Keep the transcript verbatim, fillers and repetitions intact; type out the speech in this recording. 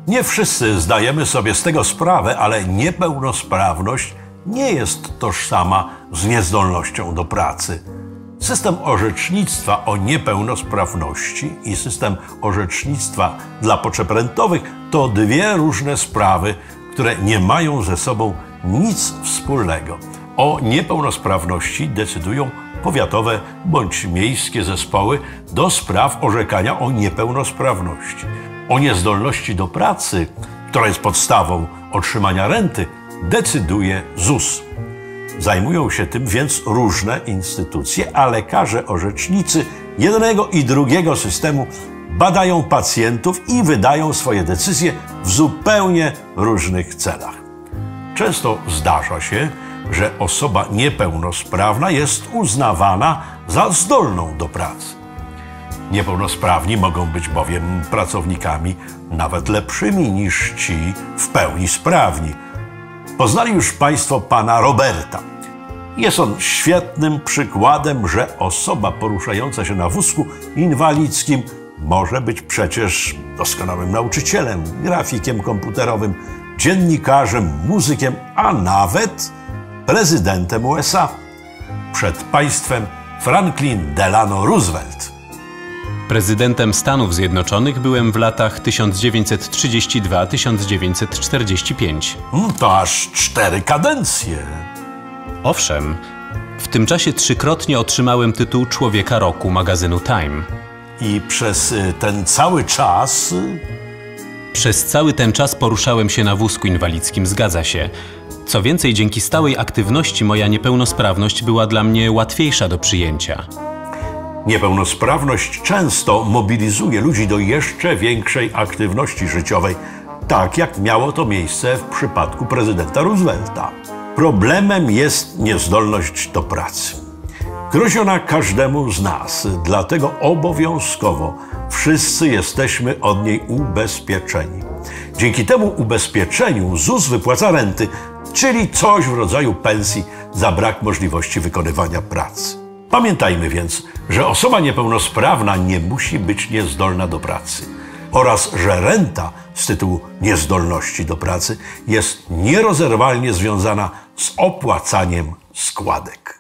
Nie wszyscy zdajemy sobie z tego sprawę, ale niepełnosprawność nie jest tożsama z niezdolnością do pracy. System orzecznictwa o niepełnosprawności i system orzecznictwa dla potrzeb rentowych to dwie różne sprawy, które nie mają ze sobą nic wspólnego. O niepełnosprawności decydują powiatowe bądź miejskie zespoły do spraw orzekania o niepełnosprawności. O niezdolności do pracy, która jest podstawą otrzymania renty, decyduje ZUS. Zajmują się tym więc różne instytucje, a lekarze orzecznicy jednego i drugiego systemu badają pacjentów i wydają swoje decyzje w zupełnie różnych celach. Często zdarza się, że osoba niepełnosprawna jest uznawana za zdolną do pracy. Niepełnosprawni mogą być bowiem pracownikami nawet lepszymi niż ci w pełni sprawni. Poznali już Państwo pana Roberta. Jest on świetnym przykładem, że osoba poruszająca się na wózku inwalidzkim może być przecież doskonałym nauczycielem, grafikiem komputerowym, dziennikarzem, muzykiem, a nawet prezydentem U S A. Przed Państwem Franklin Delano Roosevelt. Prezydentem Stanów Zjednoczonych byłem w latach tysiąc dziewięćset trzydziesty drugi do tysiąc dziewięćset czterdziesty piąty. To aż cztery kadencje. Owszem, w tym czasie trzykrotnie otrzymałem tytuł Człowieka Roku magazynu Time. I przez ten cały czas... Przez cały ten czas poruszałem się na wózku inwalidzkim, zgadza się. Co więcej, dzięki stałej aktywności moja niepełnosprawność była dla mnie łatwiejsza do przyjęcia. Niepełnosprawność często mobilizuje ludzi do jeszcze większej aktywności życiowej, tak jak miało to miejsce w przypadku prezydenta Roosevelta. Problemem jest niezdolność do pracy. Grozi ona każdemu z nas, dlatego obowiązkowo wszyscy jesteśmy od niej ubezpieczeni. Dzięki temu ubezpieczeniu ZUS wypłaca renty, czyli coś w rodzaju pensji za brak możliwości wykonywania pracy. Pamiętajmy więc, że osoba niepełnosprawna nie musi być niezdolna do pracy oraz że renta z tytułu niezdolności do pracy jest nierozerwalnie związana z opłacaniem składek.